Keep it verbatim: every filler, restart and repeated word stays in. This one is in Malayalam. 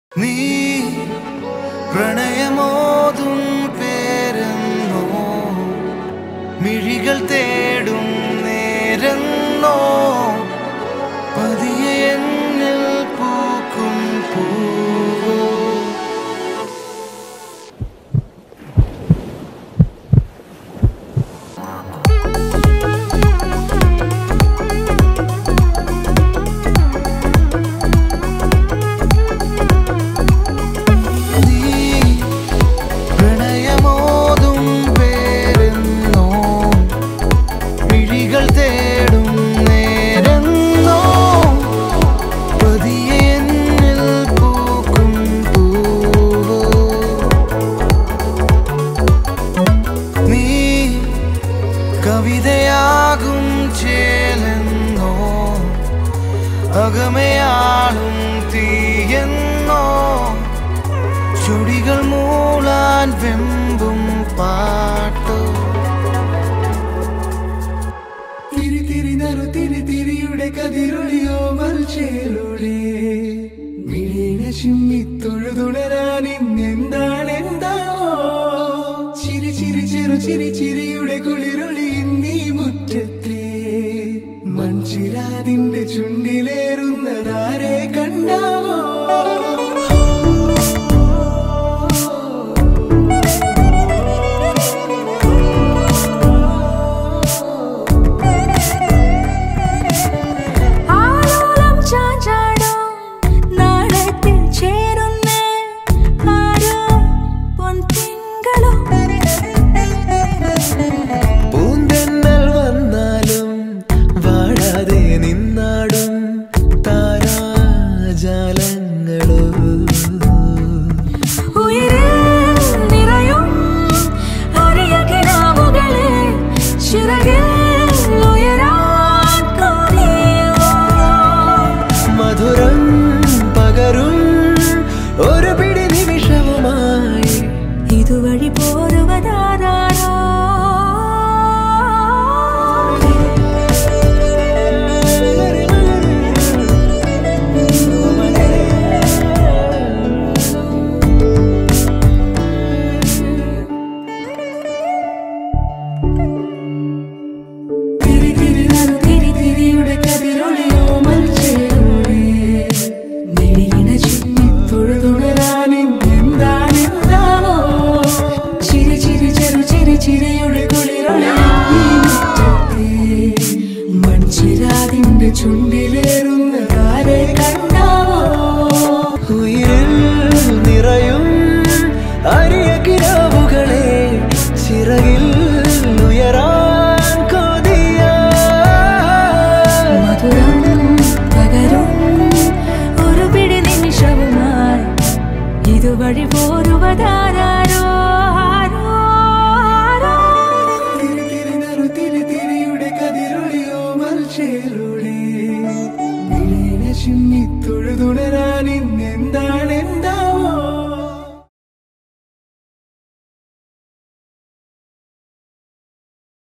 നീ പ്രണയമോതും പേരെന്നോ മിഴികൾ തേടും നേരെന്നോ പതിയെ എന്നിൽ പൂക്കും പൂവോ കവിതയാകും ചേലെന്നോ അകമയാളും തീയെന്നോ ചുടികൾ മൂളാൻ വെമ്പും പാട്ടോ തിരി തിരി നറു തിരി തിരിയുടെ കതിരൊളിയോ മൽച്ചേലൂടെ മിഴിന ചിമ്മി തൊഴുതുണരാൻ ഇന്നെന്താണ് എന്താണോ ചിരി ചിരി ചെറു ചിരി ചിരിയുടെ കുളിരൊളി മുറ്റത്തെ മൺചിരാതിന്റെ ചുണ്ടിലേറുന്നതാരെ കണ്ടാവോ ഇതുവഴി പോരുവതാരോ തിരി തിരി നറു തിരി തിരിയുടെ കതിരൊളിയോ മൽച്ചേലൂടെ മിഴിയിണ ചുമ്മി തൊഴുതുണരാൻ എന്താണ് ചിരിയുടെ കുളിരൊളി മൺചിരാതിന്റെ ചുണ്ടിലേറുന്നതാരെ കണ്ടാവോ ഉയിരിൽ നിറയും അരിയ കിനാവുകളെ ചിറകിൽ ഉയരാൻ കൊതിയ മധുരം പകരും ഒരു പിടി നിമിഷവുമായി ഇതുവഴി പോ